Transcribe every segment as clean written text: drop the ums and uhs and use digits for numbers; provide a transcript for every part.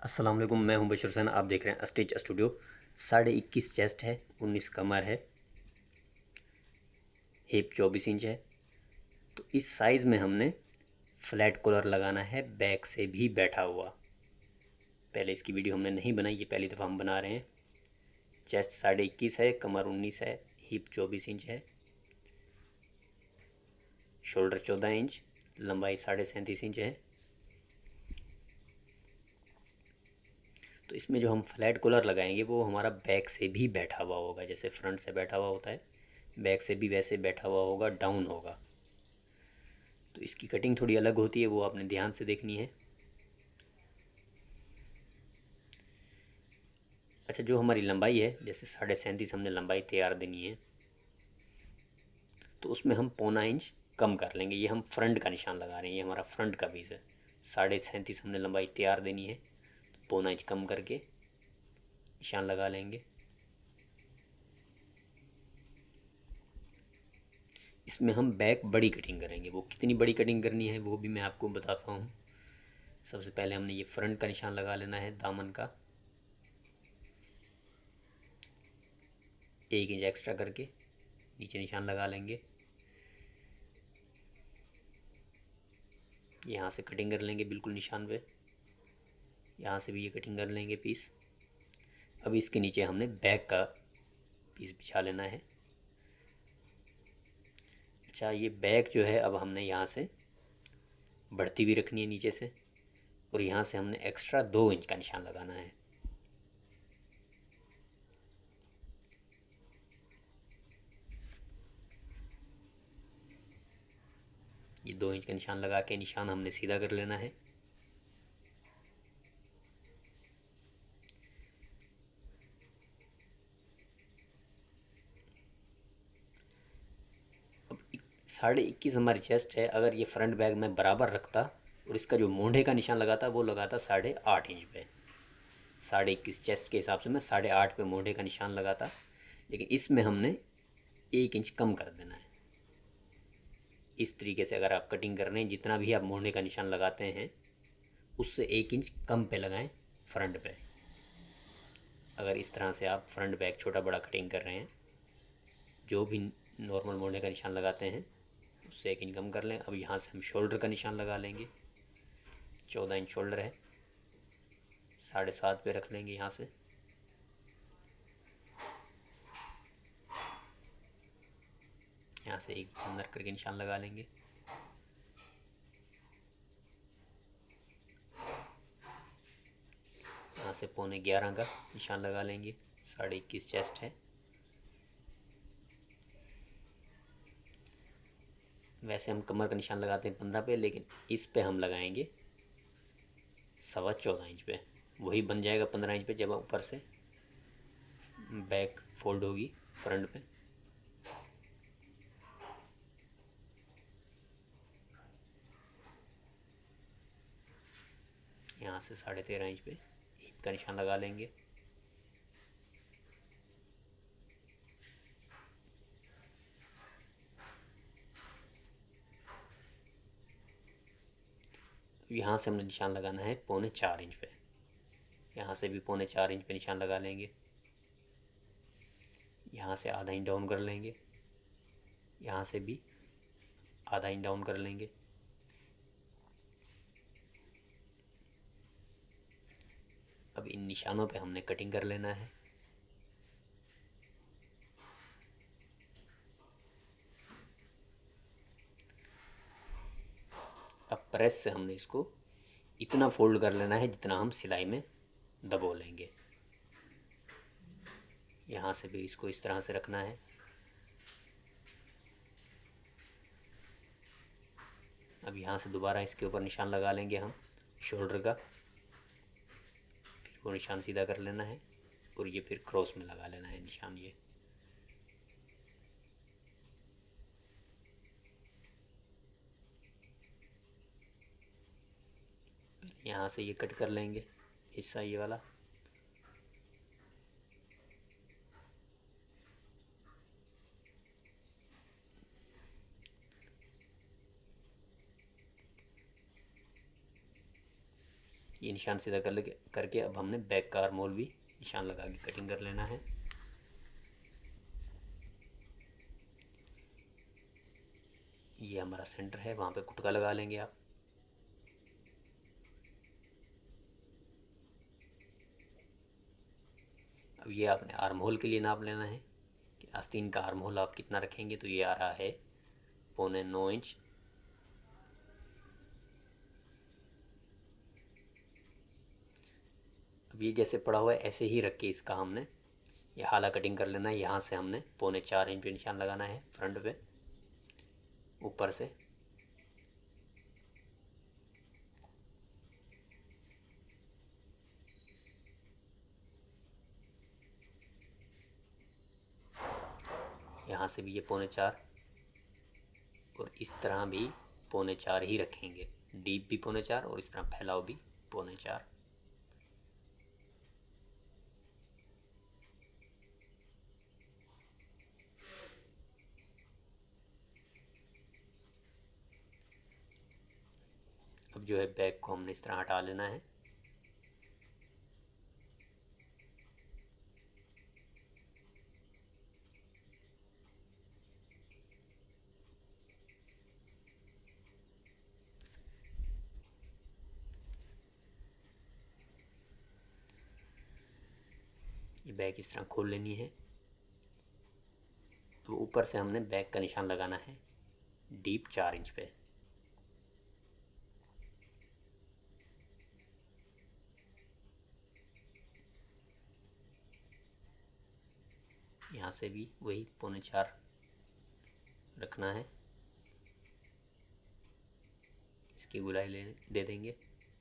अस्सलाम वालेकुम, मैं हूं बशर हुसैन। आप देख रहे हैं स्टिच स्टूडियो। 21.5 चेस्ट है, 19 कमर है, हिप 24 इंच है। तो इस साइज़ में हमने फ्लैट कॉलर लगाना है, बैक से भी बैठा हुआ। पहले इसकी वीडियो हमने नहीं बनाई, ये पहली दफ़ा हम बना रहे हैं। चेस्ट 21.5 है, कमर 19 है, हिप 24 इंच है, शोल्डर 14 इंच, लंबाई 37.5 इंच है। तो इसमें जो हम फ्लैट कॉलर लगाएंगे वो हमारा बैक से भी बैठा हुआ होगा, जैसे फ्रंट से बैठा हुआ होता है, बैक से भी वैसे बैठा हुआ होगा, डाउन होगा। तो इसकी कटिंग थोड़ी अलग होती है, वो आपने ध्यान से देखनी है। अच्छा, जो हमारी लंबाई है, जैसे 37.5 हमने लंबाई तैयार देनी है, तो उसमें हम 0.25 इंच कम कर लेंगे। ये हम फ्रंट का निशान लगा रहे हैं, ये हमारा फ्रंट का पीस है। 37.5 हमने लंबाई तैयार देनी है, तो 0.25 कम करके निशान लगा लेंगे। इसमें हम बैक बड़ी कटिंग करेंगे, वो कितनी बड़ी कटिंग करनी है वो भी मैं आपको बताता हूँ। सबसे पहले हमने ये फ्रंट का निशान लगा लेना है, दामन का 1 इंच एक्स्ट्रा करके नीचे निशान लगा लेंगे। यहाँ से कटिंग कर लेंगे बिल्कुल निशान पे, यहाँ से भी ये कटिंग कर लेंगे पीस। अब इसके नीचे हमने बैक का पीस बिछा लेना है। अच्छा, ये बैक जो है अब हमने यहाँ से बढ़ती हुई रखनी है नीचे से, और यहाँ से हमने एक्स्ट्रा 2 इंच का निशान लगाना है। ये 2 इंच का निशान लगा के निशान हमने सीधा कर लेना है। अब 21.5 हमारी चेस्ट है। अगर ये फ्रंट बैक में बराबर रखता और इसका जो मोंढे का निशान लगाता वो लगाता 8.5 इंच पे। 21.5 चेस्ट के हिसाब से मैं 8.5 पे मोंढे का निशान लगाता, लेकिन इसमें हमने 1 इंच कम कर देना है। इस तरीके से अगर आप कटिंग कर रहे हैं, जितना भी आप मोड़ने का निशान लगाते हैं उससे 1 इंच कम पे लगाएं फ्रंट पे। अगर इस तरह से आप फ्रंट बैक छोटा बड़ा कटिंग कर रहे हैं, जो भी नॉर्मल मोड़ने का निशान लगाते हैं उससे 1 इंच कम कर लें। अब यहाँ से हम शोल्डर का निशान लगा लेंगे। 14 इंच शोल्डर है, 7.5 पे रख लेंगे। यहाँ से एक अंदर करके निशान लगा लेंगे। यहाँ से 11.25 का निशान लगा लेंगे। 21.5 चेस्ट है। वैसे हम कमर का निशान लगाते हैं 15 पे, लेकिन इस पे हम लगाएंगे 14.25 इंच पे। वही बन जाएगा 15 इंच पे जब ऊपर से बैक फोल्ड होगी फ्रंट पे। यहाँ से 13.5 इंच पे हिप का निशान लगा लेंगे। यहाँ से हमने निशान लगाना है 3.25 इंच पे। यहाँ से भी 3.25 इंच पे निशान लगा लेंगे। यहाँ से आधा इंच डाउन कर लेंगे, यहाँ से भी आधा इंच डाउन कर लेंगे। अब इन निशानों पे हमने कटिंग कर लेना है। अब प्रेस से हमने इसको इतना फोल्ड कर लेना है जितना हम सिलाई में दबो लेंगे। यहाँ से भी इसको इस तरह से रखना है। अब यहाँ से दोबारा इसके ऊपर निशान लगा लेंगे हम शोल्डर का, फिर वो निशान सीधा कर लेना है और ये फिर क्रॉस में लगा लेना है निशान। ये यहाँ से ये कट कर लेंगे हिस्सा ये वाला। ये निशान सीधा करके अब हमने बैक का आर्म होल भी निशान लगा के कटिंग कर लेना है। ये हमारा सेंटर है, वहाँ पे कुटका लगा लेंगे आप। अब ये आपने आर्म होल के लिए नाप लेना है कि आस्तीन का आर्म होल आप कितना रखेंगे। तो ये आ रहा है 9.25 इंच। अब ये जैसे पड़ा हुआ है ऐसे ही रख के इसका हमने ये हाला कटिंग कर लेना है। यहाँ से हमने 4.25 इंच पे निशान लगाना है फ्रंट पे ऊपर से। यहाँ से भी ये 4.25 और इस तरह भी 4.25 ही रखेंगे। डीप भी 4.25 और इस तरह फैलाव भी 4.25। अब जो है बैक को हमने इस तरह हटा लेना है। ये बैक इस तरह खोल लेनी है। तो ऊपर से हमने बैक का निशान लगाना है डीप 4 इंच पे। यहाँ से भी वही 4.25 रखना है। इसकी गुलाई दे देंगे।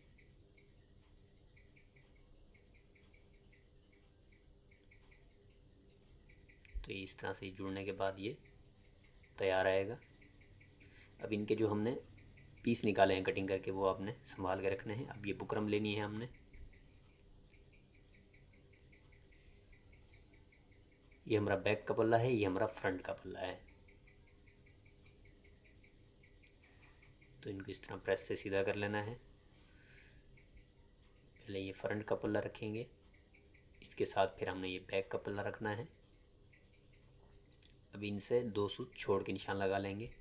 तो इस तरह से जुड़ने के बाद ये तैयार आएगा। अब इनके जो हमने पीस निकाले हैं कटिंग करके वो आपने संभाल के रखने हैं। अब ये बुकरम लेनी है हमने। ये हमारा बैक का पल्ला है, ये हमारा फ्रंट का पल्ला है। तो इनको इस तरह प्रेस से सीधा कर लेना है। पहले ये फ्रंट का पल्ला रखेंगे, इसके साथ फिर हमने ये बैक का पल्ला रखना है। अब इनसे 2 सूत छोड़ के निशान लगा लेंगे।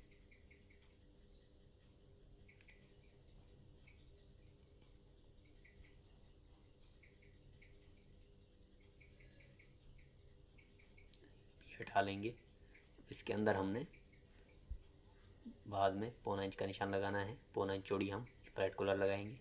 हटा लेंगे। इसके अंदर हमने बाद में 1.25 इंच का निशान लगाना है। 1.25 इंच चौड़ी हम फ्लैट कॉलर लगाएंगे।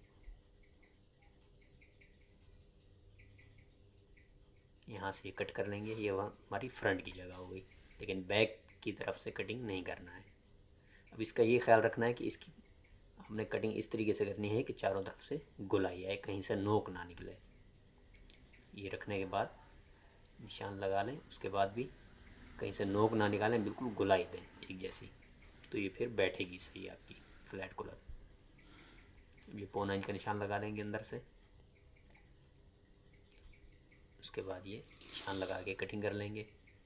यहाँ से कट कर लेंगे। ये वह हमारी फ्रंट की जगह हो गई, लेकिन बैक की तरफ से कटिंग नहीं करना है। अब इसका ये ख्याल रखना है कि इसकी हमने कटिंग इस तरीके से करनी है कि चारों तरफ से गोलाई आए, कहीं से नोक ना निकले। ये रखने के बाद निशान लगा लें। उसके बाद भी कहीं से नोक ना निकालें, बिल्कुल गोलाई दें एक जैसी। तो ये फिर बैठेगी सही आपकी फ्लैट कॉलर। ये 1.25 इंच का निशान लगा लेंगे अंदर से। उसके बाद ये निशान लगा के कटिंग कर लेंगे।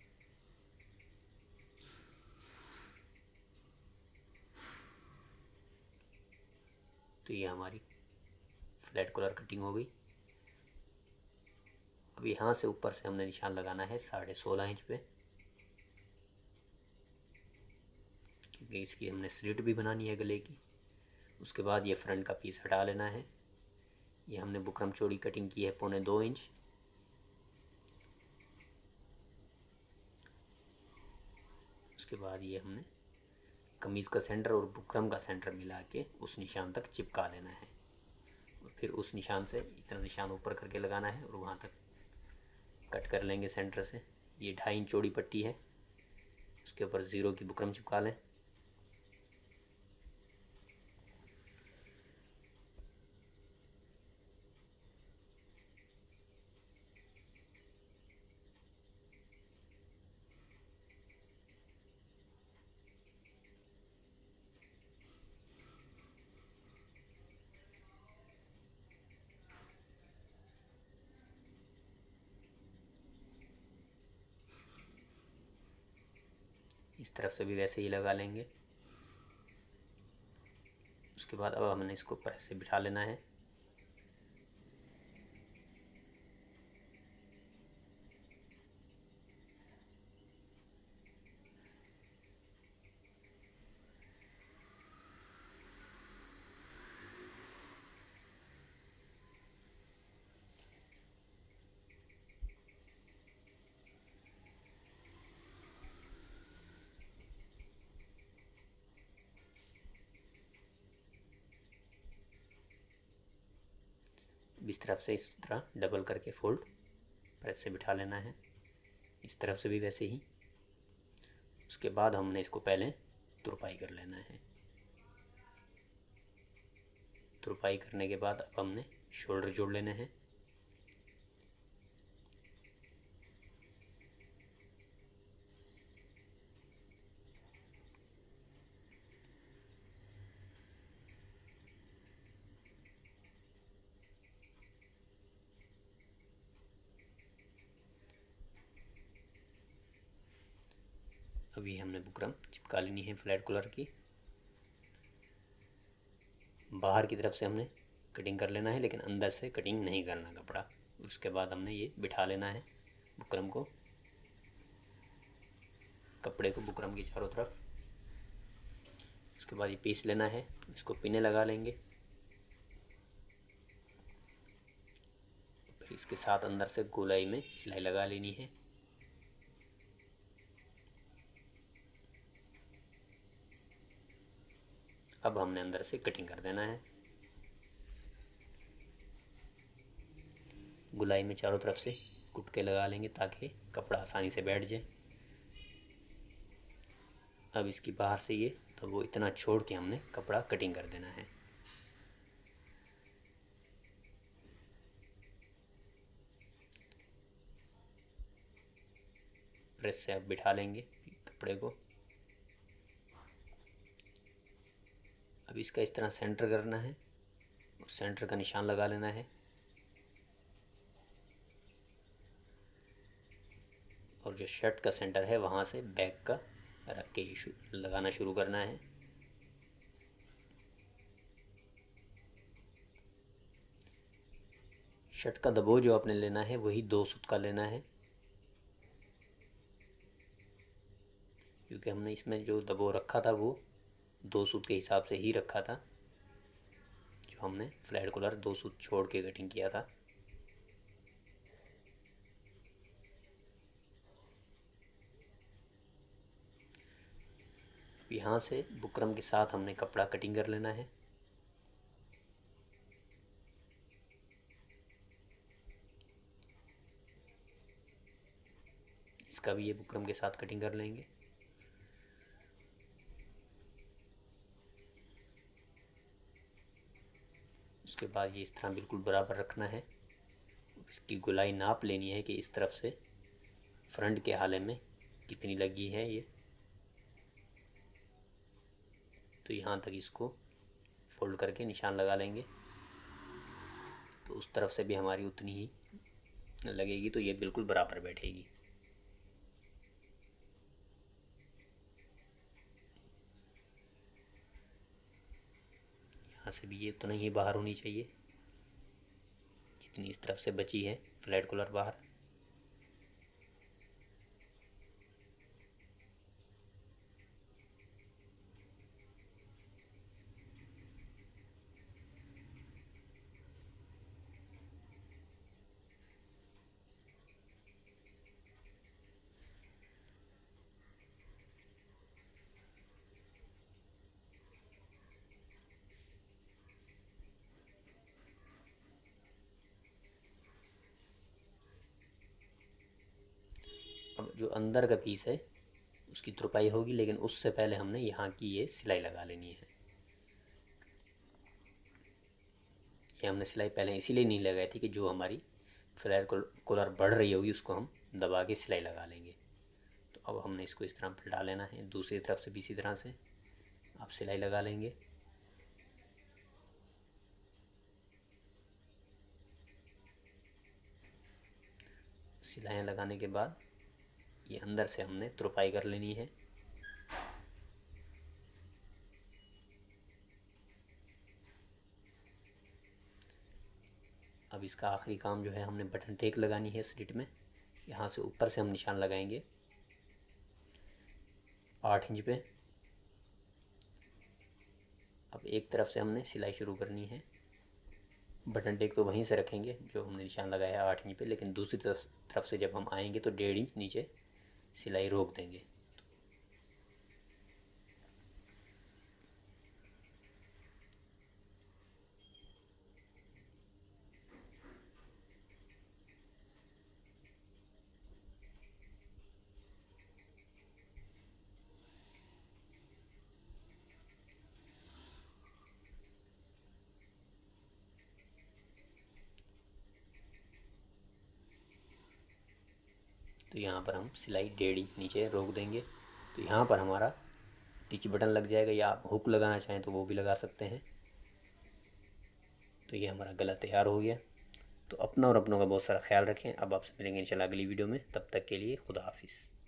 तो ये हमारी फ्लैट कॉलर कटिंग हो गई। अब यहाँ से ऊपर से हमने निशान लगाना है 16.5 इंच पे, क्योंकि इसकी हमने स्लिट भी बनानी है गले की। उसके बाद ये फ्रंट का पीस हटा लेना है। ये हमने बुकरम चौड़ी कटिंग की है 2.25 इंच। उसके बाद ये हमने कमीज़ का सेंटर और बुकरम का सेंटर मिला के उस निशान तक चिपका लेना है। और फिर उस निशान से इतना निशान ऊपर करके लगाना है और वहाँ तक कट कर लेंगे सेंटर से। ये 2.5 इंच चौड़ी पट्टी है, उसके ऊपर 0 की बुकरम चिपका लें। इस तरफ से भी वैसे ही लगा लेंगे। उसके बाद अब हमने इसको प्रेस से बिठा लेना है। इस तरफ से इस तरह डबल करके फोल्ड प्रेस से बिठा लेना है, इस तरफ से भी वैसे ही। उसके बाद हमने इसको पहले तुरपाई कर लेना है। तुरपाई करने के बाद अब हमने शोल्डर जोड़ लेने हैं। अभी हमने बुकरम चिपका लेनी है फ्लैट कॉलर की। बाहर की तरफ से हमने कटिंग कर लेना है, लेकिन अंदर से कटिंग नहीं करना कपड़ा। उसके बाद हमने ये बिठा लेना है बुकरम को, कपड़े को बुकरम की चारों तरफ। उसके बाद ये पीस लेना है, इसको पिने लगा लेंगे। फिर इसके साथ अंदर से गोलाई में सिलाई लगा लेनी है। अब हमने अंदर से कटिंग कर देना है। गुलाई में चारों तरफ से कुटके लगा लेंगे ताकि कपड़ा आसानी से बैठ जाए। अब इसकी बाहर से ये तो वो इतना छोड़ के हमने कपड़ा कटिंग कर देना है। प्रेस से अब बिठा लेंगे कपड़े को। अब इसका इस तरह सेंटर करना है और सेंटर का निशान लगा लेना है। और जो शर्ट का सेंटर है वहाँ से बैक का रख के लगाना शुरू करना है। शर्ट का दबो जो आपने लेना है वही 2 सूत का लेना है, क्योंकि हमने इसमें जो दबो रखा था वो 2 सूत के हिसाब से ही रखा था, जो हमने फ्लैट कॉलर 2 सूत छोड़ के कटिंग किया था। यहाँ से बुकरम के साथ हमने कपड़ा कटिंग कर लेना है। इसका भी ये बुकरम के साथ कटिंग कर लेंगे। उसके बाद ये इस तरह बिल्कुल बराबर रखना है। इसकी गोलाई नाप लेनी है कि इस तरफ से फ्रंट के हाले में कितनी लगी है ये। तो यहाँ तक इसको फोल्ड करके निशान लगा लेंगे, तो उस तरफ से भी हमारी उतनी ही लगेगी, तो ये बिल्कुल बराबर बैठेगी। यहाँ से भी ये उतना ही बाहर होनी चाहिए जितनी इस तरफ से बची है फ्लैट कॉलर बाहर। अब जो अंदर का पीस है उसकी तुरपाई होगी, लेकिन उससे पहले हमने यहाँ की ये सिलाई लगा लेनी है। ये हमने सिलाई पहले इसीलिए नहीं लगाई थी कि जो हमारी फ्लैट कॉलर बढ़ रही होगी उसको हम दबा के सिलाई लगा लेंगे। तो अब हमने इसको इस तरह पलटा लेना है, दूसरी तरफ से भी इसी तरह से आप सिलाई लगा लेंगे। सिलाइयाँ लगाने के बाद ये अंदर से हमने तुरपाई कर लेनी है। अब इसका आखिरी काम जो है, हमने बटन टेक लगानी है स्लिट में। यहाँ से ऊपर से हम निशान लगाएंगे 8 इंच पे। अब एक तरफ से हमने सिलाई शुरू करनी है। बटन टेक तो वहीं से रखेंगे जो हमने निशान लगाया है 8 इंच पे, लेकिन दूसरी तरफ से जब हम आएंगे तो 1.5 इंच नीचे सिलाई रोक देंगे। तो यहाँ पर हम सिलाई 1.5 इंच नीचे रोक देंगे। तो यहाँ पर हमारा टिच बटन लग जाएगा, या आप हुक लगाना चाहें तो वो भी लगा सकते हैं। तो ये हमारा गला तैयार हो गया। तो अपना और अपनों का बहुत सारा ख्याल रखें। अब आपसे मिलेंगे इंशाल्लाह अगली वीडियो में, तब तक के लिए खुदा हाफिज़।